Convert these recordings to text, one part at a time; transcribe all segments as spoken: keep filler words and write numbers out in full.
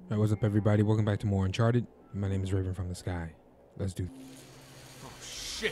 Alright, what's up everybody? Welcome back to more Uncharted. My name is Raven from the Sky. Let's do. Oh shit!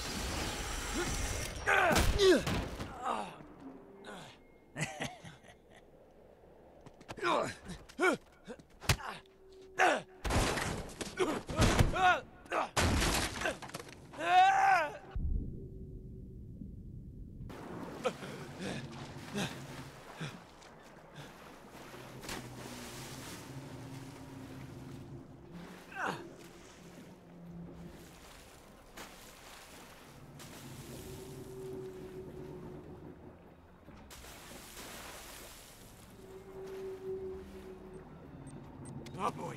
Oh boy.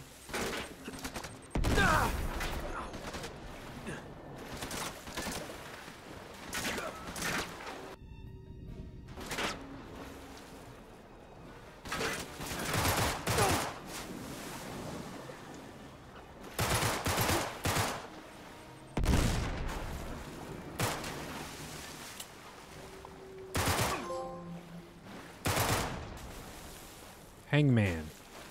Hangman.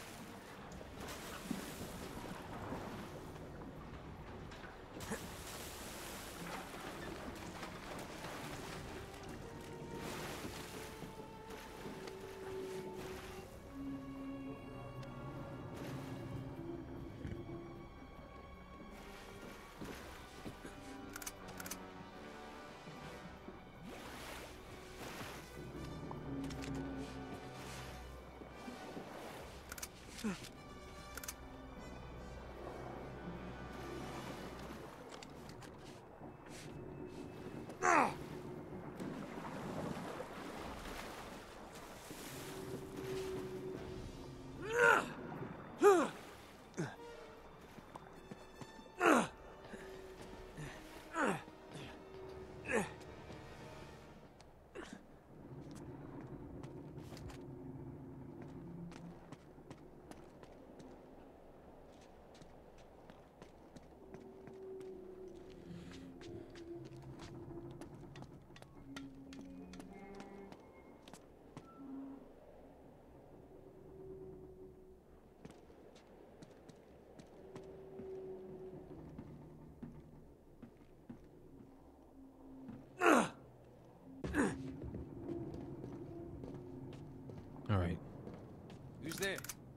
All right. Who's there?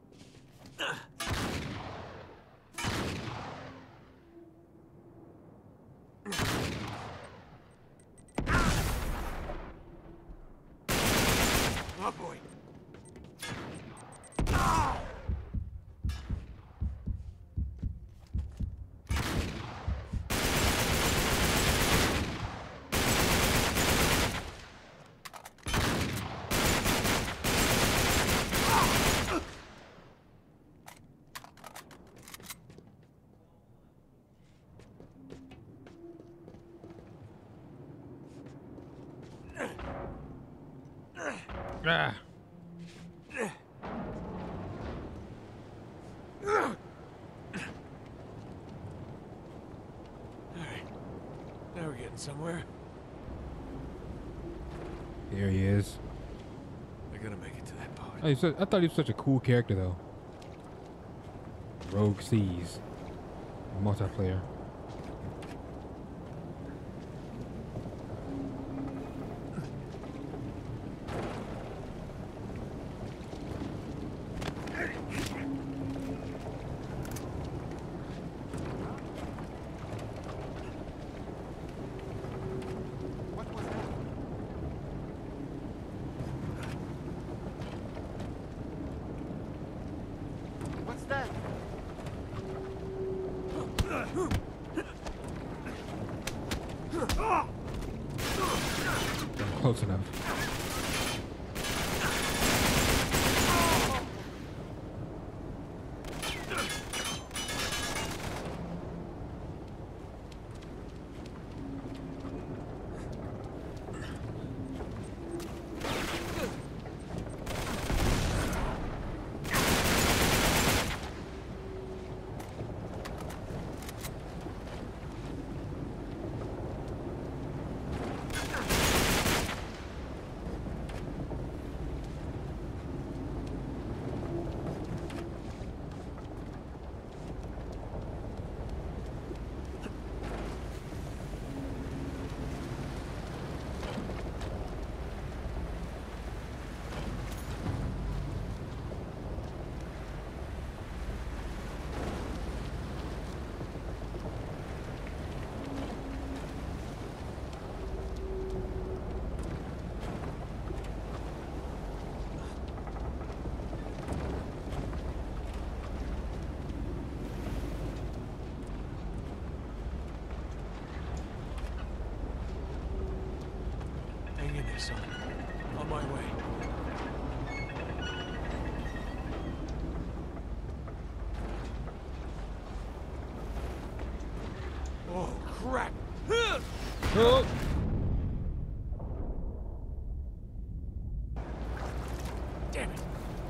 Oh boy. Ah. Alright. Now we're getting somewhere. There he is. I gotta make it to that boat. Oh, he's so, I thought he was such a cool character though. Rogue Seas. Multiplayer. Close enough. crap! Oh. Damn it!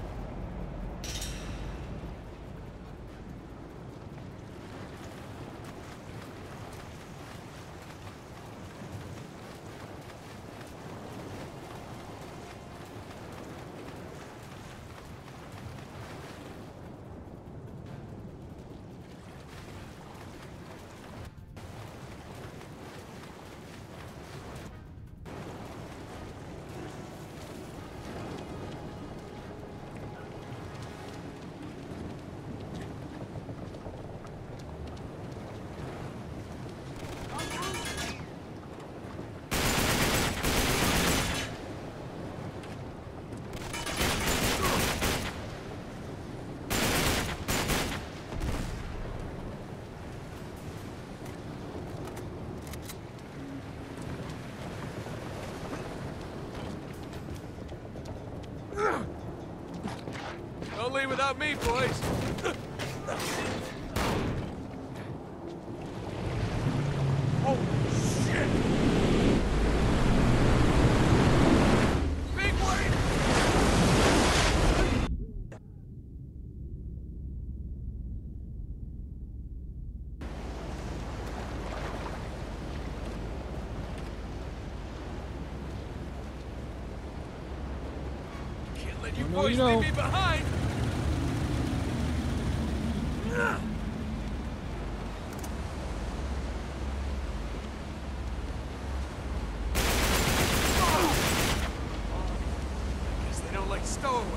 Don't leave without me, boys. Oh, shit! Big wave! Can't let you I know boys you know. leave me behind! Guess they don't like stowaways.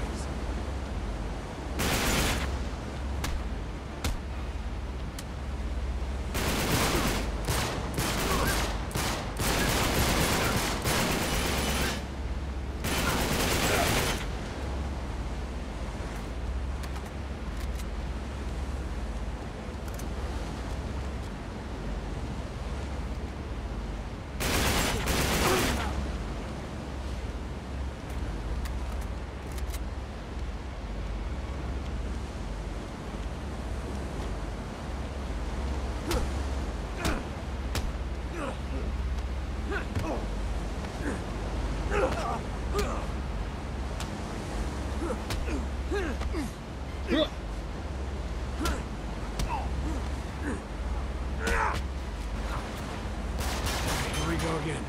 Here we go again.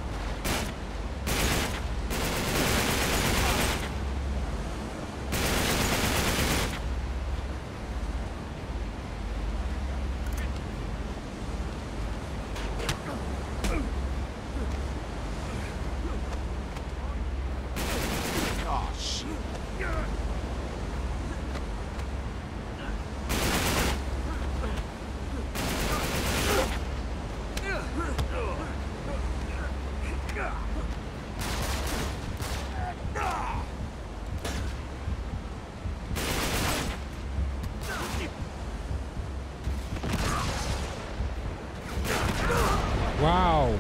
Oh, shit. Wow.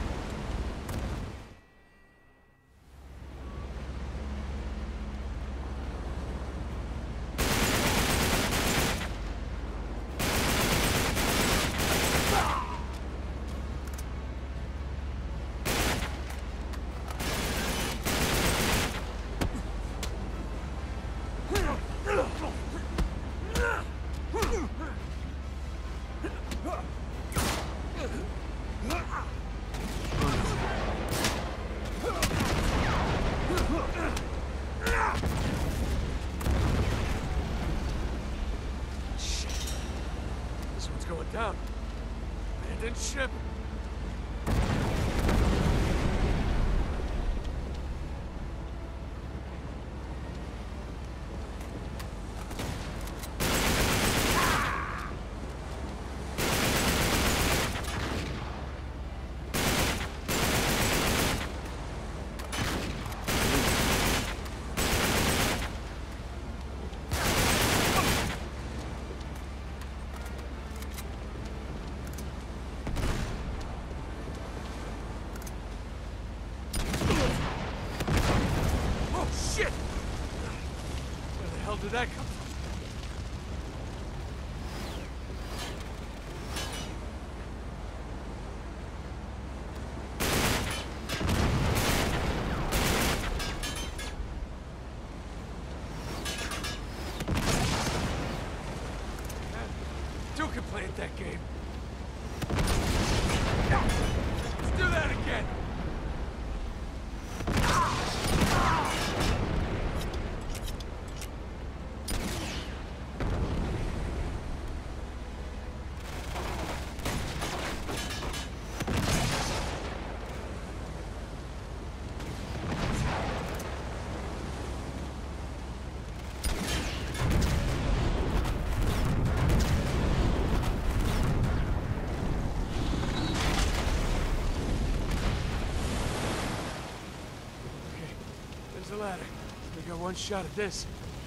This one's going down. Abandoned ship. can play at that game. Let's do that again. The ladder. We got one shot at this.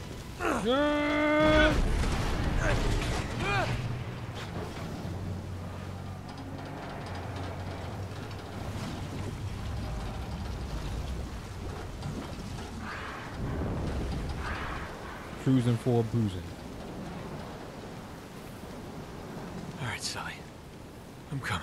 Cruisin for Bruisin. All right, Sully. I'm coming.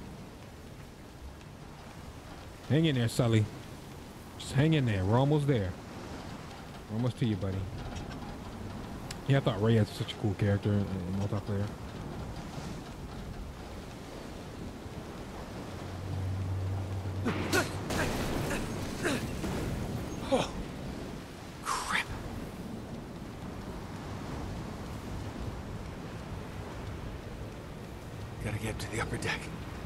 Hang in there, Sully. Just hang in there. We're almost there. We're almost to you, buddy. Yeah, I thought Ray had such a cool character in, in multiplayer. Oh, crap. Gotta get to the upper deck.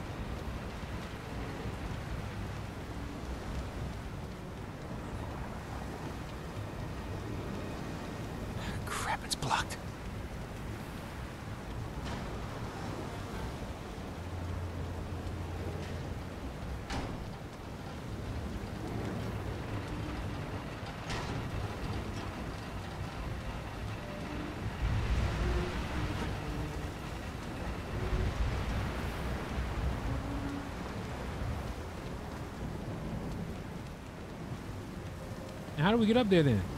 It's blocked. How do we get up there then?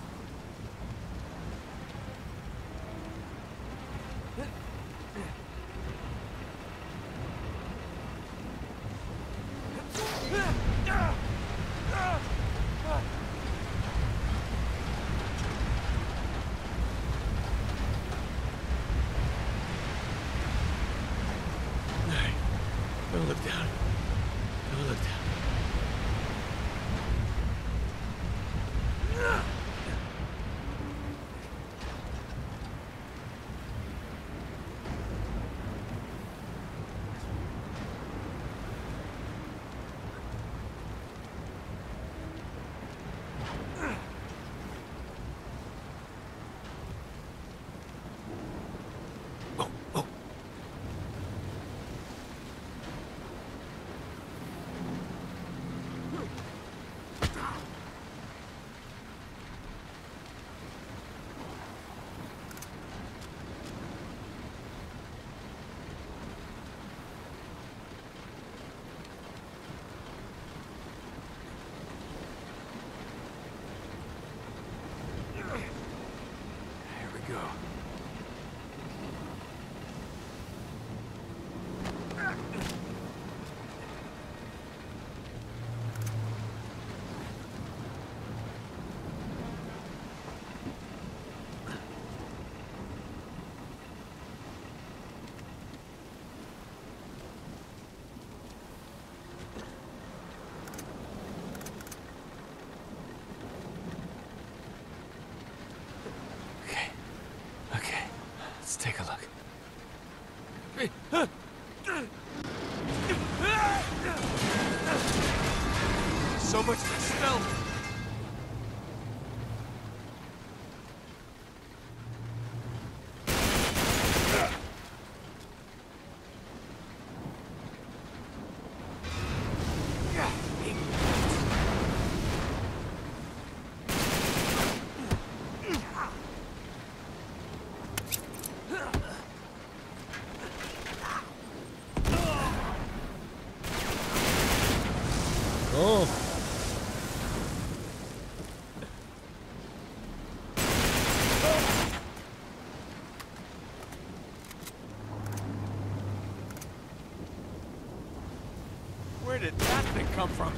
Don't look down. Don't look down. Go. Let's take a look. So much for stealth. Oh. Where did that thing come from?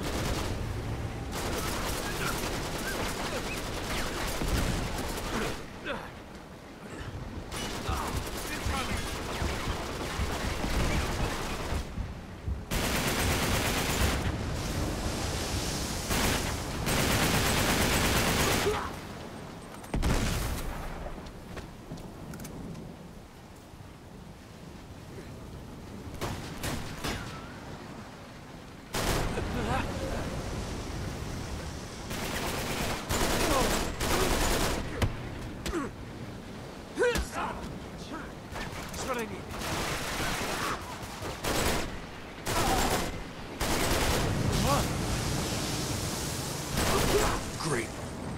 Just what I need. Great.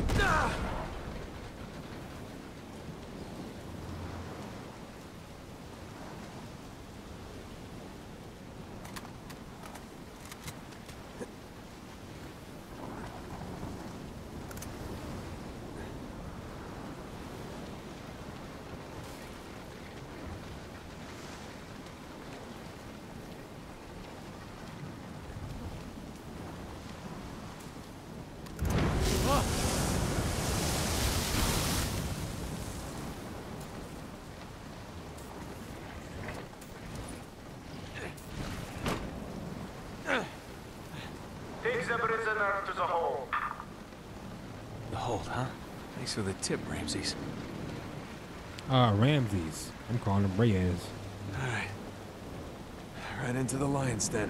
There's a hole. The hold, huh? Thanks for the tip, Ramses. Uh, Ramses. I'm calling him Reyes. All right. Right into the lion's den.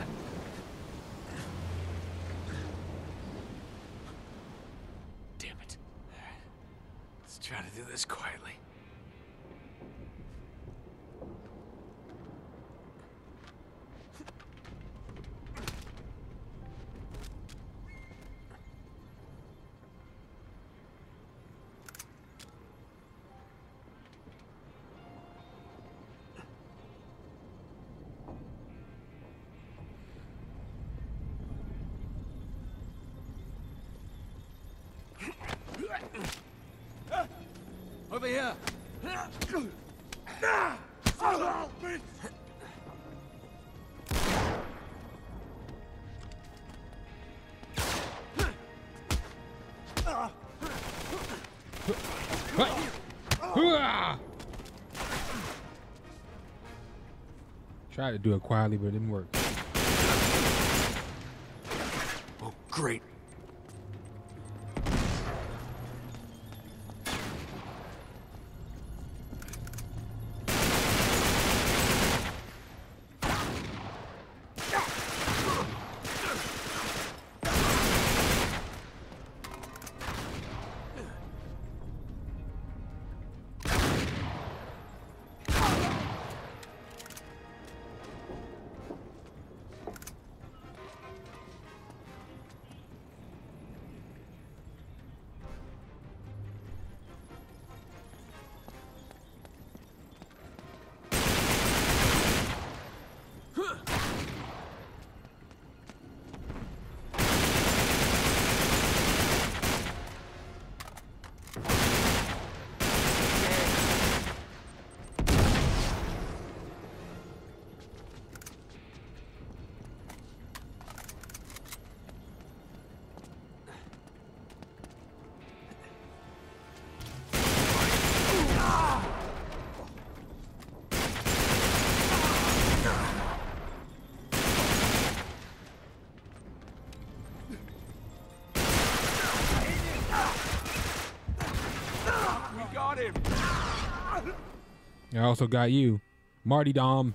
Damn it. All right. Let's try to do this quietly. Over here! Tried to do it quietly, but it didn't work. Oh, great. I also got you, Marty Dom.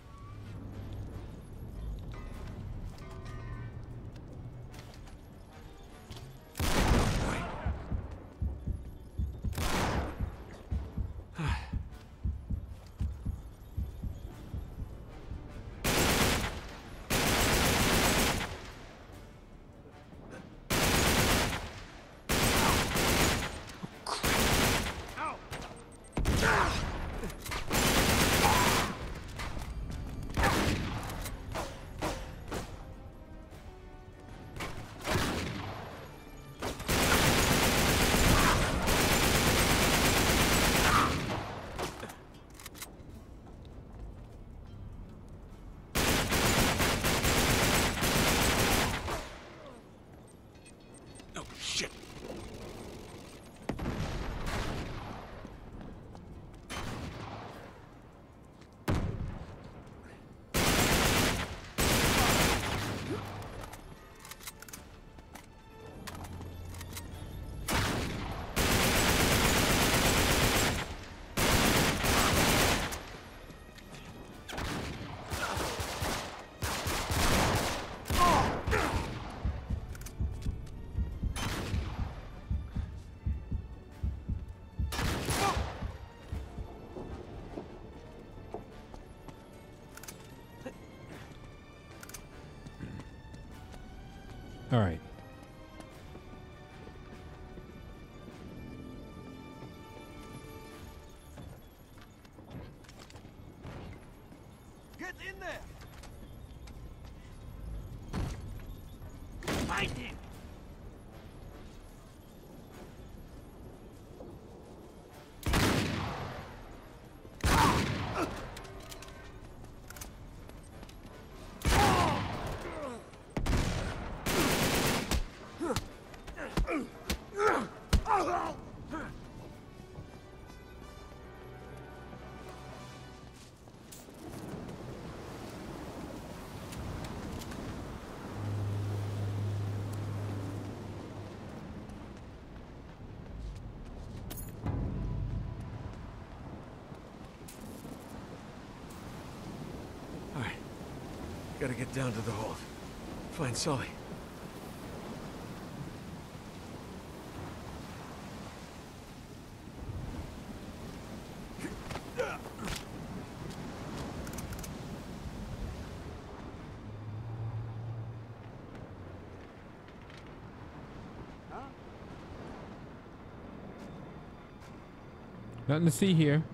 All right. Get in there! Find him! Gotta get down to the hold. Find Sully. Nothing to see here.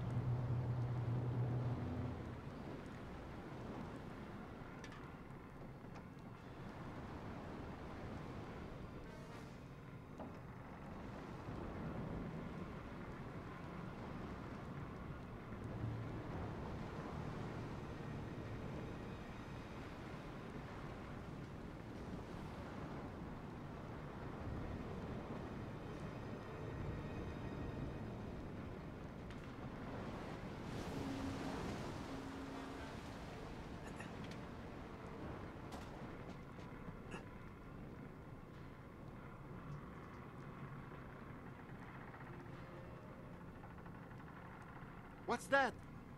What's that?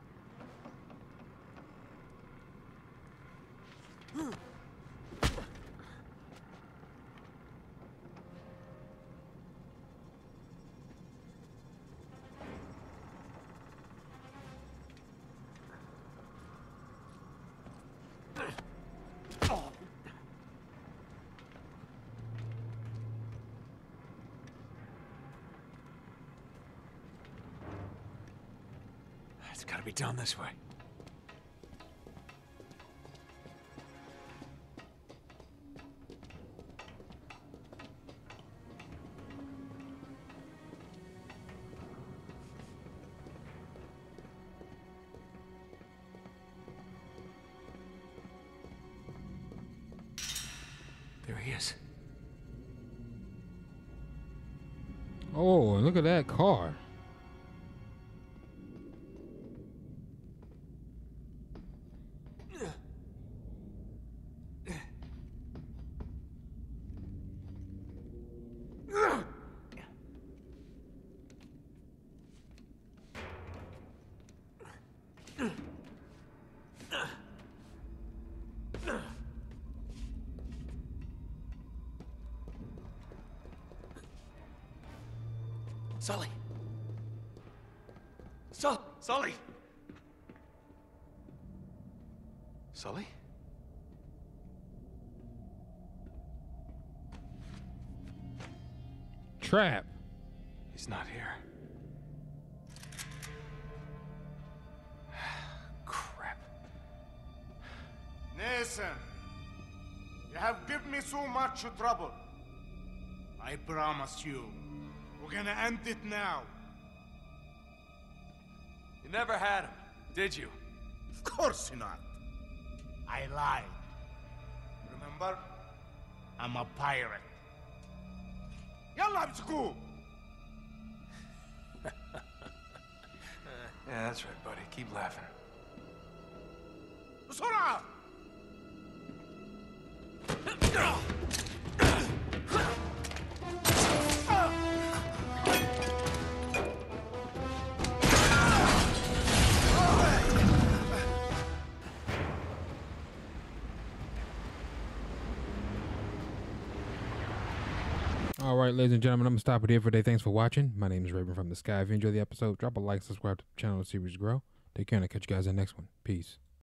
It's gotta be down this way. There he is. Oh, look at that car. Sully! Sul- Sully! Sully? Trap. He's not here. Crap. Nathan, you have given me so much trouble. I promise you, we're gonna end it now. You never had him, did you? Of course not. I lied. Remember? I'm a pirate. Yalla bsku! Yeah, that's right, buddy. Keep laughing. بسرعة! All right, ladies and gentlemen, I'm going to stop it here for today. Thanks for watching. My name is Raven from the Sky. If you enjoyed the episode, drop a like, subscribe to the channel, the series grow. Take care, and I'll catch you guys in the next one. Peace.